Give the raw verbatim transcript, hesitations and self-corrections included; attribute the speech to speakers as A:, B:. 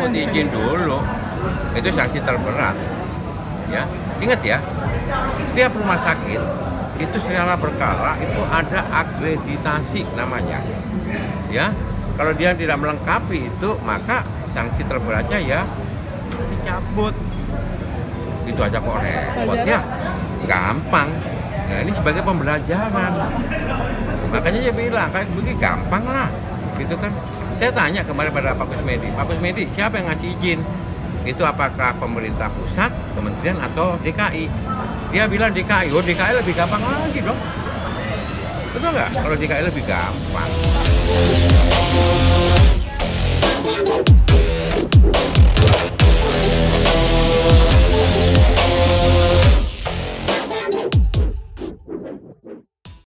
A: mencabut izin dulu. Itu sanksi terberat. Ya, ingat ya, setiap rumah sakit itu secara berkala itu ada akreditasi namanya. Ya, kalau dia tidak melengkapi itu, maka sanksi terberatnya ya dicabut. Itu aja kok repot ya, gampang. Nah ini sebagai pembelajaran. Makanya dia bilang kayak begini gampang lah, gitu kan. Saya tanya kemarin pada Pak Kusmedi, Pak Kusmedi siapa yang ngasih izin? Itu apakah pemerintah pusat, kementerian atau D K I? Dia bilang D K I, oh D K I lebih gampang lagi dong. Betul nggak? Kalau D K I lebih gampang.